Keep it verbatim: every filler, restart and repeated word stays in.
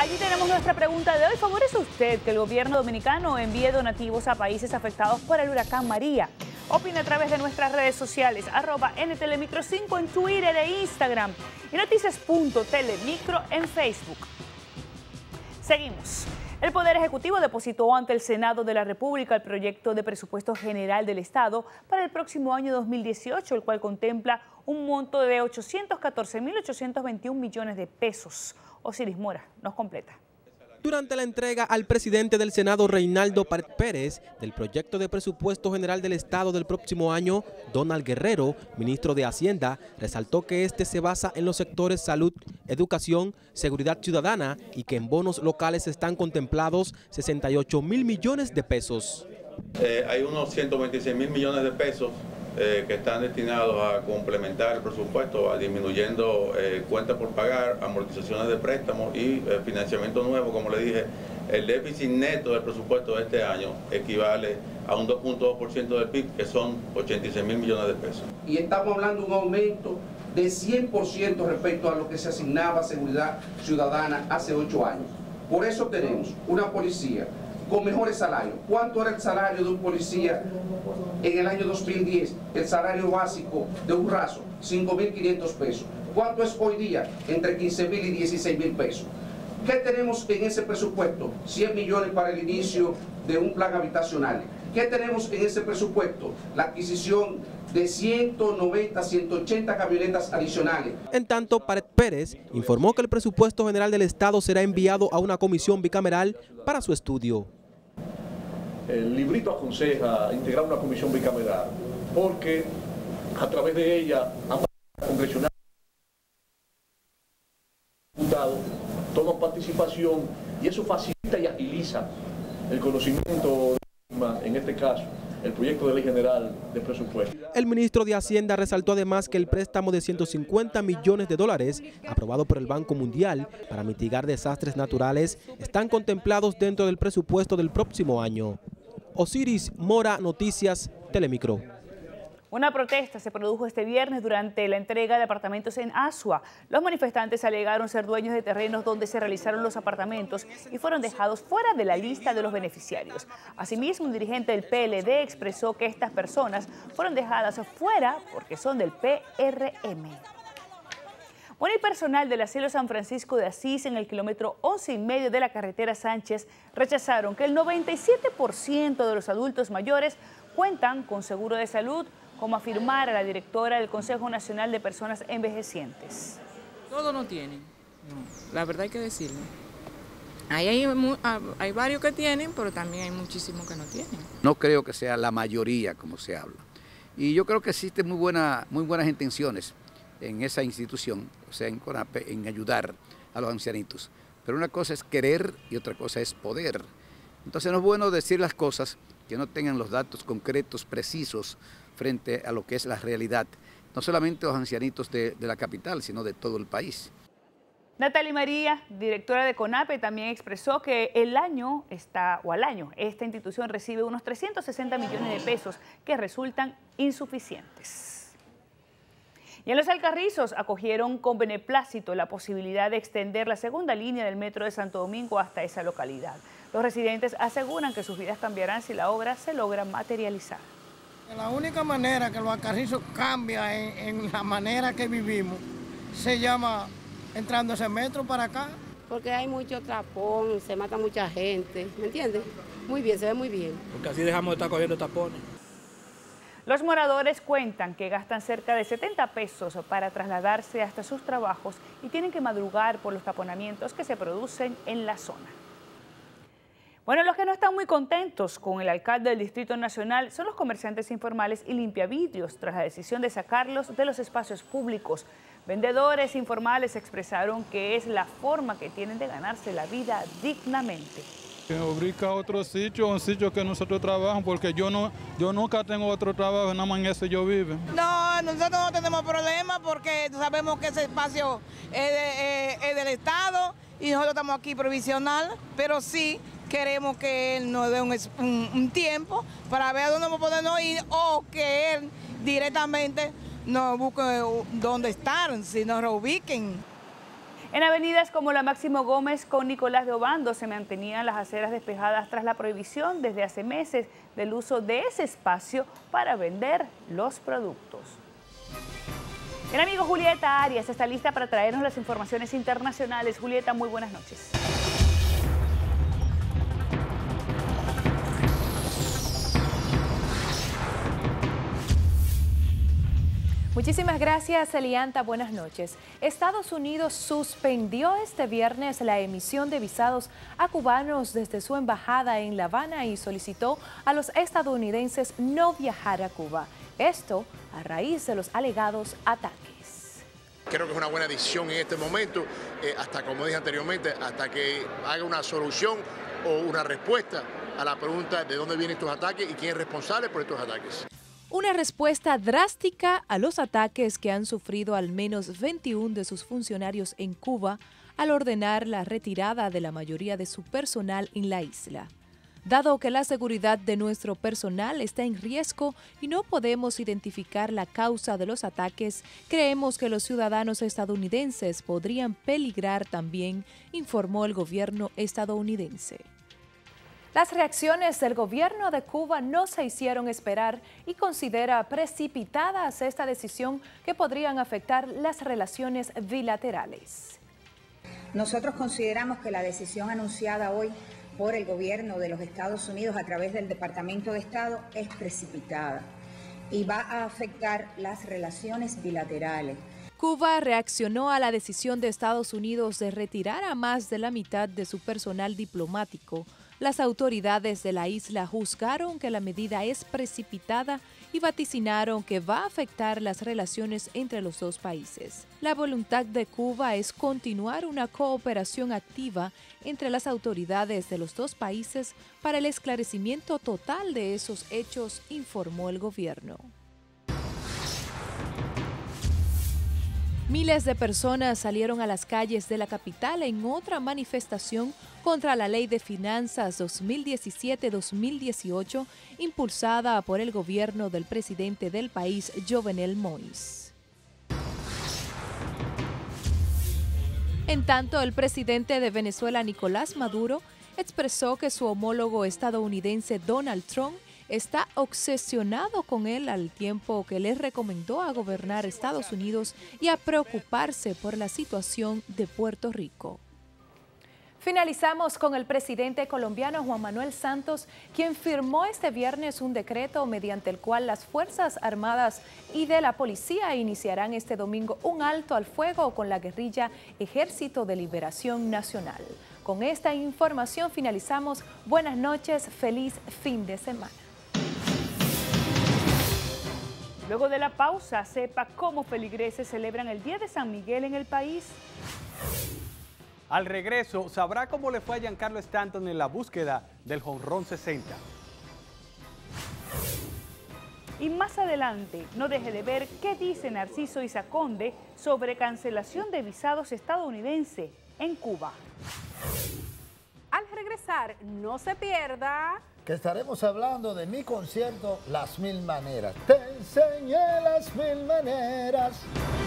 Allí tenemos nuestra pregunta de hoy. ¿Favorece usted que el gobierno dominicano envíe donativos a países afectados por el huracán María? Opine a través de nuestras redes sociales, arroba N Telemicro cinco en Twitter e Instagram y noticias punto telemicro en Facebook. Seguimos. El Poder Ejecutivo depositó ante el Senado de la República el proyecto de presupuesto general del Estado para el próximo año dos mil dieciocho, el cual contempla un monto de ochocientos catorce mil ochocientos veintiún millones de pesos. Osiris Mora nos completa. Durante la entrega al presidente del Senado, Reinaldo Pared Pérez, del proyecto de presupuesto general del Estado del próximo año, Donald Guerrero, ministro de Hacienda, resaltó que este se basa en los sectores salud, educación, seguridad ciudadana y que en bonos locales están contemplados sesenta y ocho mil millones de pesos. Eh, hay unos ciento veintiséis mil millones de pesos eh, que están destinados a complementar el presupuesto, a disminuyendo eh, cuentas por pagar, amortizaciones de préstamos y eh, financiamiento nuevo. Como le dije, el déficit neto del presupuesto de este año equivale a un dos punto dos por ciento del P I B, que son ochenta y seis mil millones de pesos. Y estamos hablando de un aumento de cien por ciento respecto a lo que se asignaba a seguridad ciudadana hace ocho años. Por eso tenemos una policía con mejores salarios. ¿Cuánto era el salario de un policía en el año dos mil diez? El salario básico de un raso, cinco mil quinientos pesos. ¿Cuánto es hoy día? Entre quince mil y dieciséis mil pesos. ¿Qué tenemos en ese presupuesto? cien millones para el inicio de un plan habitacional. ¿Qué tenemos en ese presupuesto? La adquisición de ciento noventa, ciento ochenta camionetas adicionales. En tanto, Pared Pérez informó que el presupuesto general del Estado será enviado a una comisión bicameral para su estudio. El librito aconseja integrar una comisión bicameral porque a través de ella ambas congresionales diputados toman participación y eso facilita y agiliza el conocimiento, en este caso, el proyecto de ley general de presupuesto. El ministro de Hacienda resaltó además que el préstamo de ciento cincuenta millones de dólares aprobado por el Banco Mundial para mitigar desastres naturales están contemplados dentro del presupuesto del próximo año. Osiris Mora, Noticias Telemicro. Una protesta se produjo este viernes durante la entrega de apartamentos en Asua. Los manifestantes alegaron ser dueños de terrenos donde se realizaron los apartamentos y fueron dejados fuera de la lista de los beneficiarios. Asimismo, un dirigente del P L D expresó que estas personas fueron dejadas fuera porque son del P R M. Bueno, el personal del asilo San Francisco de Asís en el kilómetro once y medio de la carretera Sánchez rechazaron que el noventa y siete por ciento de los adultos mayores cuentan con seguro de salud, como afirmara la directora del Consejo Nacional de Personas Envejecientes. Todos no tienen, no, la verdad hay que decirlo. Ahí hay, hay varios que tienen, pero también hay muchísimos que no tienen. No creo que sea la mayoría como se habla. Y yo creo que existen muy, buena, muy buenas intenciones en esa institución, o sea, en CONAPE, en ayudar a los ancianitos. Pero una cosa es querer y otra cosa es poder. Entonces no es bueno decir las cosas que no tengan los datos concretos, precisos, frente a lo que es la realidad, no solamente los ancianitos de, de la capital, sino de todo el país. Natalie María, directora de CONAPE, también expresó que el año está, o al año, esta institución recibe unos trescientos sesenta millones de pesos que resultan insuficientes. Y en Los Alcarrizos acogieron con beneplácito la posibilidad de extender la segunda línea del metro de Santo Domingo hasta esa localidad. Los residentes aseguran que sus vidas cambiarán si la obra se logra materializar. La única manera que Los Alcarrizos cambia en, en la manera que vivimos se llama entrando ese metro para acá. Porque hay mucho tapón, se mata mucha gente, ¿me entiendes? Muy bien, se ve muy bien. Porque así dejamos de estar cogiendo tapones. Los moradores cuentan que gastan cerca de setenta pesos para trasladarse hasta sus trabajos y tienen que madrugar por los taponamientos que se producen en la zona. Bueno, los que no están muy contentos con el alcalde del Distrito Nacional son los comerciantes informales y limpiavidrios tras la decisión de sacarlos de los espacios públicos. Vendedores informales expresaron que es la forma que tienen de ganarse la vida dignamente. Que ubica otro sitio, un sitio que nosotros trabajamos, porque yo no, yo nunca tengo otro trabajo, nada más en ese yo vivo. No, nosotros no tenemos problema porque sabemos que ese espacio es, de, es, es del Estado y nosotros estamos aquí provisional, pero sí queremos que él nos dé un, un, un tiempo para ver a dónde podemos ir o que él directamente nos busque dónde estar, si nos reubiquen. En avenidas como la Máximo Gómez con Nicolás de Obando se mantenían las aceras despejadas tras la prohibición desde hace meses del uso de ese espacio para vender los productos. El amigo Julieta Arias está lista para traernos las informaciones internacionales. Julieta, muy buenas noches. Muchísimas gracias, Elianta. Buenas noches. Estados Unidos suspendió este viernes la emisión de visados a cubanos desde su embajada en La Habana y solicitó a los estadounidenses no viajar a Cuba. Esto a raíz de los alegados ataques. Creo que es una buena decisión en este momento, eh, hasta como dije anteriormente, hasta que haga una solución o una respuesta a la pregunta de dónde vienen estos ataques y quién es responsable por estos ataques. Una respuesta drástica a los ataques que han sufrido al menos veintiuno de sus funcionarios en Cuba al ordenar la retirada de la mayoría de su personal en la isla. Dado que la seguridad de nuestro personal está en riesgo y no podemos identificar la causa de los ataques, creemos que los ciudadanos estadounidenses podrían peligrar también, informó el gobierno estadounidense. Las reacciones del gobierno de Cuba no se hicieron esperar y considera precipitadas esta decisión que podrían afectar las relaciones bilaterales. Nosotros consideramos que la decisión anunciada hoy por el gobierno de los Estados Unidos a través del Departamento de Estado es precipitada y va a afectar las relaciones bilaterales. Cuba reaccionó a la decisión de Estados Unidos de retirar a más de la mitad de su personal diplomático. Las autoridades de la isla juzgaron que la medida es precipitada y vaticinaron que va a afectar las relaciones entre los dos países. La voluntad de Cuba es continuar una cooperación activa entre las autoridades de los dos países para el esclarecimiento total de esos hechos, informó el gobierno. Miles de personas salieron a las calles de la capital en otra manifestación contra la Ley de Finanzas dos mil diecisiete dos mil dieciocho, impulsada por el gobierno del presidente del país, Jovenel Moïse. En tanto, el presidente de Venezuela, Nicolás Maduro, expresó que su homólogo estadounidense Donald Trump está obsesionado con él al tiempo que le recomendó a gobernar Estados Unidos y a preocuparse por la situación de Puerto Rico. Finalizamos con el presidente colombiano Juan Manuel Santos, quien firmó este viernes un decreto mediante el cual las Fuerzas Armadas y de la Policía iniciarán este domingo un alto al fuego con la guerrilla Ejército de Liberación Nacional. Con esta información finalizamos. Buenas noches, feliz fin de semana. Luego de la pausa, sepa cómo feligreses celebran el Día de San Miguel en el país. Al regreso, sabrá cómo le fue a Giancarlo Stanton en la búsqueda del jonrón sesenta. Y más adelante, no deje de ver qué dice Narciso Izaconde sobre cancelación de visados estadounidenses en Cuba. Al regresar, no se pierda que estaremos hablando de mi concierto Las Mil Maneras. Te enseñé las mil maneras.